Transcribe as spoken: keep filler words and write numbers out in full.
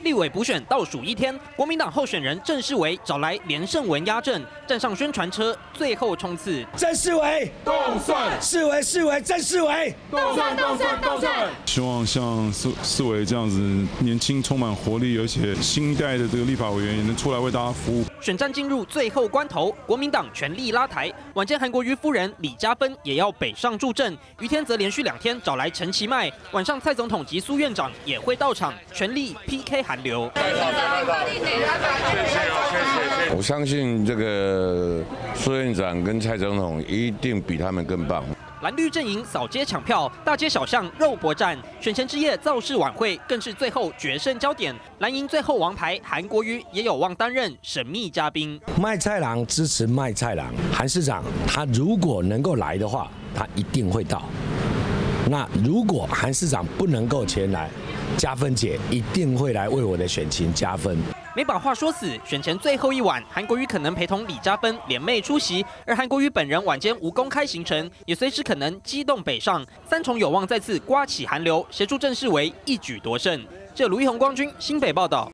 立委补选倒数一天，国民党候选人郑世维找来连胜文压阵，站上宣传车，最后冲刺。 郑世维动算，世维世维郑世维动算动算动算。 希望像世世维这样子年轻、充满活力，而且新一代的这个立法委员也能出来为大家服务。 选战进入最后关头，国民党全力拉台。晚间韩国瑜夫人李嘉芬也要北上助阵，于天则连续两天找来陈其迈，晚上蔡总统及苏院长也会到场，全力 P K 韩流。 我相信这个苏院长跟蔡总统一定比他们更棒。 蓝绿阵营扫街抢票，大街小巷肉搏战，选前之夜造势晚会更是最后决胜焦点。蓝营最后王牌韩国瑜也有望担任神秘嘉宾。 卖菜郎支持卖菜郎，韩市长他如果能够来的话，他一定会到。那如果韩市长不能够前来，嘉芬姐一定会来为我的选情加分。 没把话说死，选前最后一晚，韩国瑜可能陪同李嘉芬联袂出席，而韩国瑜本人晚间无公开行程，也随时可能机动北上，三重有望再次刮起韩流，协助郑世维一举夺胜。这卢一宏、光军新北报道。